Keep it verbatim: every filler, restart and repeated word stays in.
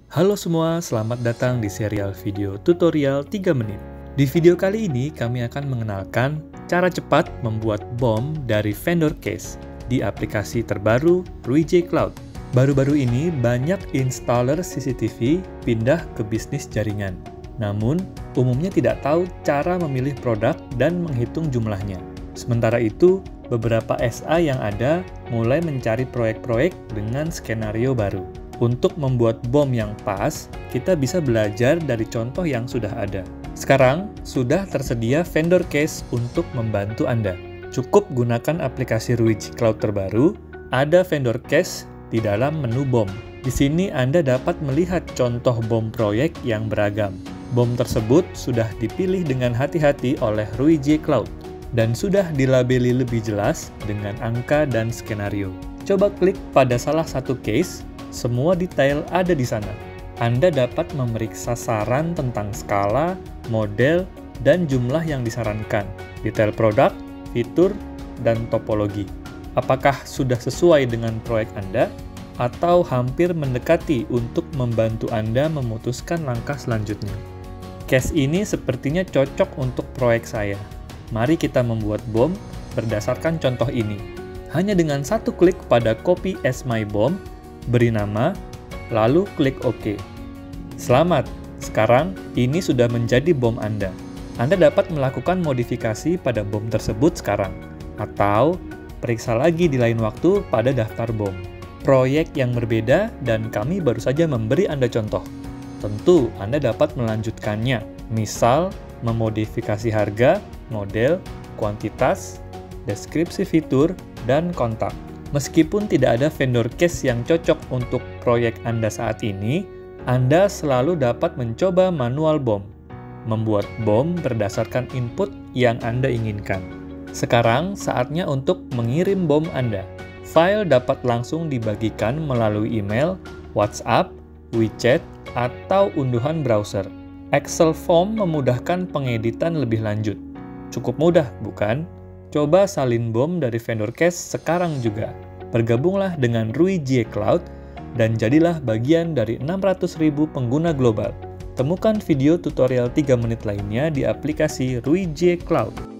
Halo semua, selamat datang di serial video tutorial tiga menit. Di video kali ini, kami akan mengenalkan cara cepat membuat bom dari vendor case di aplikasi terbaru Ruijie Cloud. Baru-baru ini, banyak installer C C T V pindah ke bisnis jaringan. Namun, umumnya tidak tahu cara memilih produk dan menghitung jumlahnya. Sementara itu, beberapa S A yang ada mulai mencari proyek-proyek dengan skenario baru. Untuk membuat bom yang pas, kita bisa belajar dari contoh yang sudah ada. Sekarang, sudah tersedia vendor case untuk membantu Anda. Cukup gunakan aplikasi Ruijie Cloud terbaru, ada vendor case di dalam menu bom. Di sini Anda dapat melihat contoh bom proyek yang beragam. Bom tersebut sudah dipilih dengan hati-hati oleh Ruijie Cloud dan sudah dilabeli lebih jelas dengan angka dan skenario. Coba klik pada salah satu case. Semua detail ada di sana. Anda dapat memeriksa saran tentang skala, model, dan jumlah yang disarankan, detail produk, fitur, dan topologi. Apakah sudah sesuai dengan proyek Anda, atau hampir mendekati untuk membantu Anda memutuskan langkah selanjutnya? Case ini sepertinya cocok untuk proyek saya. Mari kita membuat bom berdasarkan contoh ini. Hanya dengan satu klik pada copy as my bomb, beri nama, lalu klik OK. Selamat, sekarang ini sudah menjadi bom Anda. Anda dapat melakukan modifikasi pada bom tersebut sekarang, atau periksa lagi di lain waktu pada daftar bom. Proyek yang berbeda dan kami baru saja memberi Anda contoh. Tentu Anda dapat melanjutkannya, misal memodifikasi harga, model, kuantitas, deskripsi fitur, dan kontak. Meskipun tidak ada vendor case yang cocok untuk proyek Anda saat ini, Anda selalu dapat mencoba manual bom, membuat bom berdasarkan input yang Anda inginkan. Sekarang saatnya untuk mengirim bom Anda. File dapat langsung dibagikan melalui email, WhatsApp, WeChat, atau unduhan browser. Excel form memudahkan pengeditan lebih lanjut. Cukup mudah, bukan? Coba salin bom dari vendor case sekarang juga. Bergabunglah dengan Ruijie Cloud dan jadilah bagian dari enam ratus ribu pengguna global. Temukan video tutorial tiga menit lainnya di aplikasi Ruijie Cloud.